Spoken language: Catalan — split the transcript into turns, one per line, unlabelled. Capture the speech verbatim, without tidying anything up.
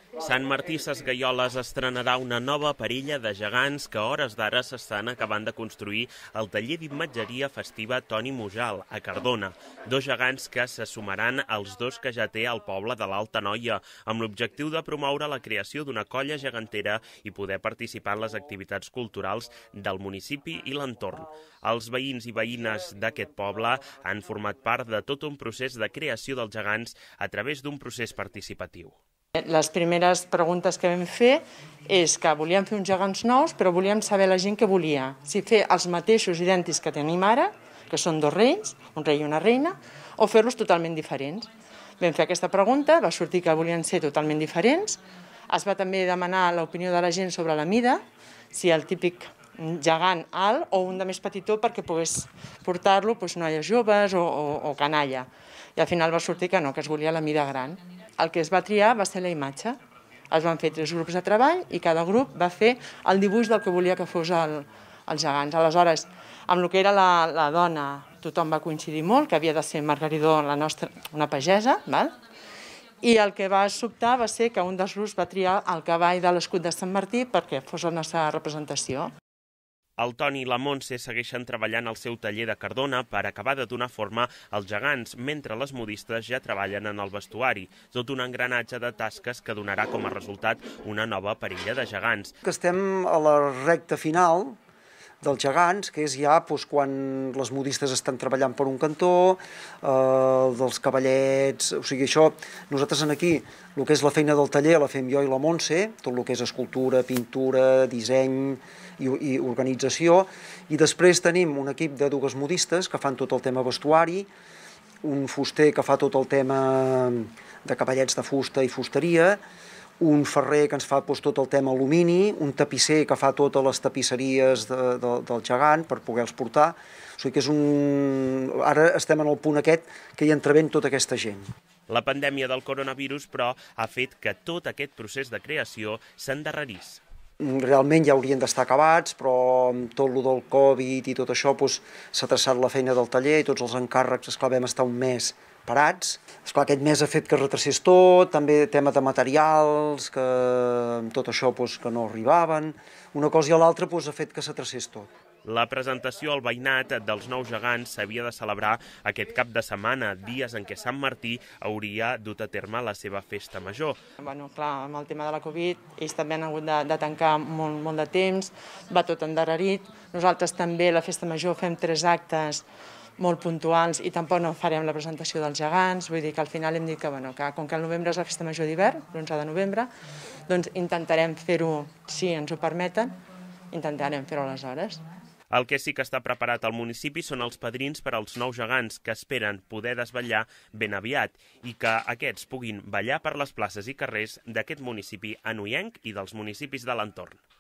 Sant Martí Sesgueioles estrenarà una nova parella de gegants que a hores d'ara s'estan acabant de construir al taller d'imatgeria festiva Toni Mujal, a Cardona. Dos gegants que se sumaran als dos que ja té al poble de l'Alta Noia, amb l'objectiu de promoure la creació d'una colla gegantera i poder participar en les activitats culturals del municipi i l'entorn. Els veïns i veïnes d'aquest poble han format part de tot un procés de creació dels gegants a través d'un procés participatiu.
Les primeres preguntes que vam fer és que volíem fer uns gegants nous, però volíem saber la gent què volia. Si fer els mateixos idèntics que tenim ara, que són dos reis, un rei i una reina, o fer-los totalment diferents. Vam fer aquesta pregunta, va sortir que volien ser totalment diferents. Es va també demanar l'opinió de la gent sobre la mida, si el típic gegant alt o un de més petitó perquè pogués portar-lo doncs, noies joves o, o, o canalla. I al final va sortir que no, que es volia la mida gran. El que es va triar va ser la imatge. Es van fer tres grups de treball i cada grup va fer el dibuix del que volia que fos el, els gegants. Aleshores, amb el que era la, la dona, tothom va coincidir molt, que havia de ser Margaridó, la nostra, una pagesa, val? I el que va sobtar va ser que un dels grups va triar el cavall de l'escut de Sant Martí perquè fos la nostra representació.
El Toni i la Montse segueixen treballant al seu taller de Cardona per acabar de donar forma als gegants, mentre les modistes ja treballen en el vestuari, tot un engranatge de tasques que donarà com a resultat una nova parella de gegants.
Estem a la recta final dels gegants, que és ja doncs, quan les modistes estan treballant per un cantó, eh, dels cavallets, o sigui, això, nosaltres aquí, el que és la feina del taller la fem jo i la Montse, tot el que és escultura, pintura, disseny i, i organització, i després tenim un equip de dues modistes que fan tot el tema vestuari, un fuster que fa tot el tema de cavallets de fusta i fusteria, un ferrer que ens fa doncs, tot el tema alumini, un tapisser que fa totes les tapisseries de, de, del gegant per poder-los portar. O sigui que és un... Ara estem en el punt aquest que hi entreven tota aquesta gent.
La pandèmia del coronavirus, però, ha fet que tot aquest procés de creació s'endarrerís.
Realment ja haurien d'estar acabats, però amb tot el del Covid i tot això doncs, s'ha traçat la feina del taller i tots els encàrrecs, esclar, vam estar un mes parats. Esclar, aquest mes ha fet que es retracés tot, també tema de materials, que tot això doncs, que no arribaven. Una cosa i l'altra doncs, ha fet que s'atracés tot.
La presentació al veïnat dels nous gegants s'havia de celebrar aquest cap de setmana, dies en què Sant Martí hauria dut a terme la seva festa major.
Bueno, clar, amb el tema de la Covid, ells també han hagut de, de tancar molt, molt de temps, va tot endarrerit. Nosaltres també, la festa major, fem tres actes molt puntuals i tampoc no farem la presentació dels gegants, vull dir que al final hem dit que, bueno, que com que el novembre és la festa major d'hivern, l'onze de novembre, doncs intentarem fer-ho, si ens ho permeten, intentarem fer-ho aleshores.
El que sí que està preparat al municipi són els padrins per als nous gegants que esperen poder desvetllar ben aviat i que aquests puguin ballar per les places i carrers d'aquest municipi anoienc i dels municipis de l'entorn.